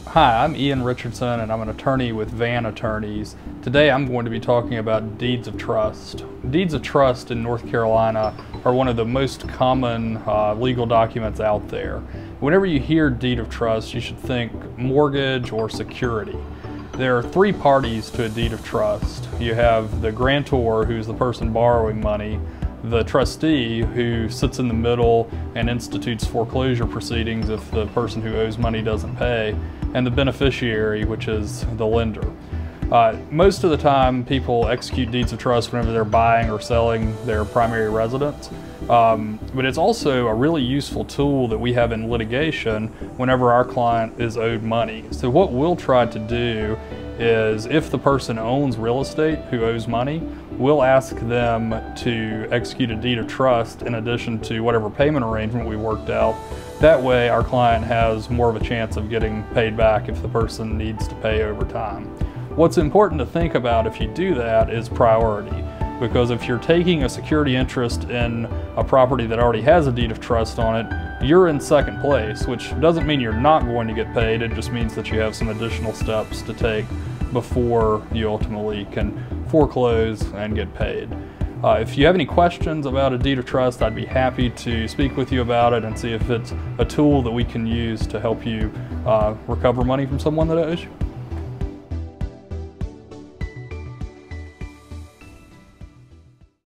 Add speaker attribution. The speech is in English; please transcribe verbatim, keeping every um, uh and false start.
Speaker 1: Hi, I'm Ian Richardson and I'm an attorney with Vann Attorneys. Today I'm going to be talking about deeds of trust. Deeds of trust in North Carolina are one of the most common uh, legal documents out there. Whenever you hear deed of trust, you should think mortgage or security. There are three parties to a deed of trust. You have the grantor, who's the person borrowing money, the trustee, who sits in the middle and institutes foreclosure proceedings if the person who owes money doesn't pay, and the beneficiary, which is the lender. Uh, most of the time people execute deeds of trust whenever they're buying or selling their primary residence, um, but it's also a really useful tool that we have in litigation whenever our client is owed money. So what we'll try to do is, if the person owns real estate who owes money, we'll ask them to execute a deed of trust in addition to whatever payment arrangement we worked out. That way our client has more of a chance of getting paid back if the person needs to pay over time. What's important to think about if you do that is priority, because if you're taking a security interest in a property that already has a deed of trust on it, you're in second place, which doesn't mean you're not going to get paid. It just means that you have some additional steps to take before you ultimately can foreclose and get paid. Uh, if you have any questions about a deed of trust, I'd be happy to speak with you about it and see if it's a tool that we can use to help you uh, recover money from someone that owes you.